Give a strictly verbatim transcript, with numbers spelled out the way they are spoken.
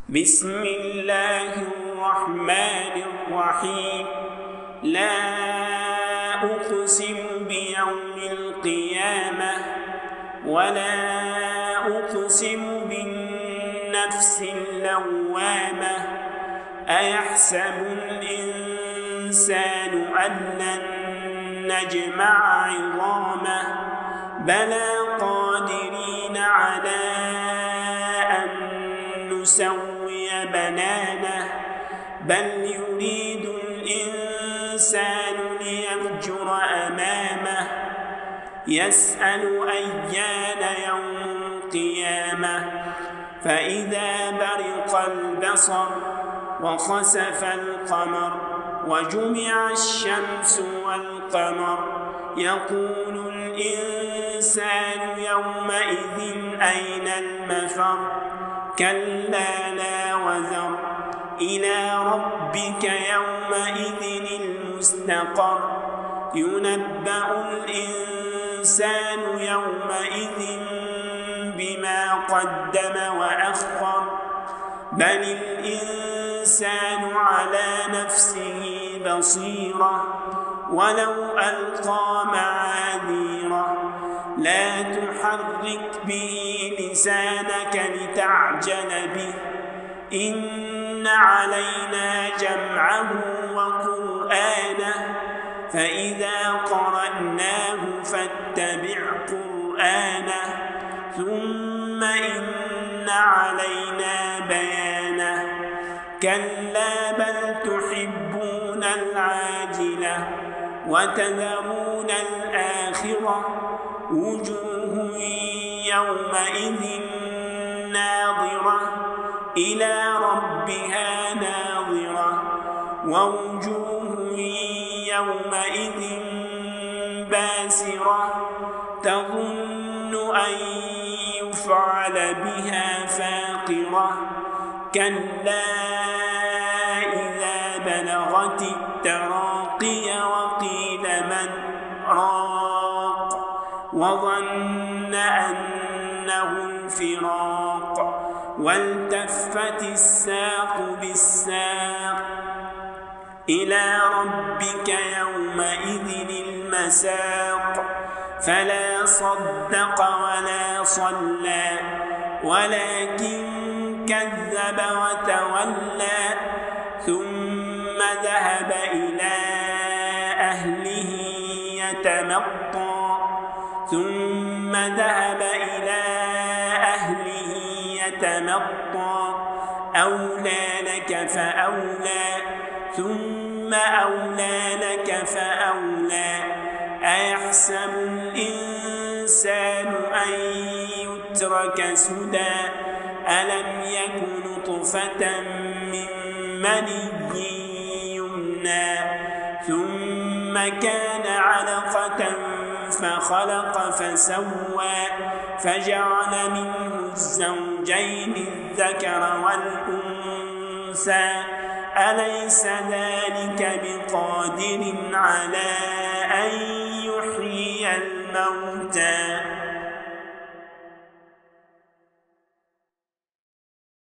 بسم الله الرحمن الرحيم. لا أقسم بيوم القيامة ولا أقسم بالنفس اللوامة. أيحسب الإنسان أن لن نجمع عظامه بلى قادرين على أن نسوي بنانه بل يريد الإنسان ليفجر أمامه يسأل أيان يوم القيامة فإذا برق البصر وخسف القمر وجمع الشمس والقمر يقول الإنسان يومئذ أين المفر كلا لا وزر إلى ربك يومئذ المستقر ينبأ الإنسان يومئذ بما قدم وأخر بل الإنسان على نفسه بصيرة ولو ألقى معاذيره لا تحرك به لسانك لتعجل به إن علينا جمعه وقرآنه فإذا قرأناه فاتبع قرآنه ثم إن علينا بيانه كلا بل تحبون العاجلة وتذرون الآخرة وجوه يومئذ ناظرة إلى ربها ناظرة ووجوه يومئذ باسرة تظن أن يفعل بها فاقرة كلا إذا بلغت التراقي وقيل من راق وظن أنه الفراق والتفت الساق بالساق إلى ربك يومئذ المساق فلا صدق ولا صلى ولكن كذب وتولى ثم ذهب إلى أهله يتمطى ثم ذهب إلى أهله يتمطى أولى لك فأولى ثم أولى لك فأولى أيحسب الإنسان أن يترك سدى ألم يك نطفة من مني يمنى ثم كان علقة فخلق فسوى فجعل منه الزوجين الذكر والأنثى أليس ذلك بقادر على أن يحيي الموتى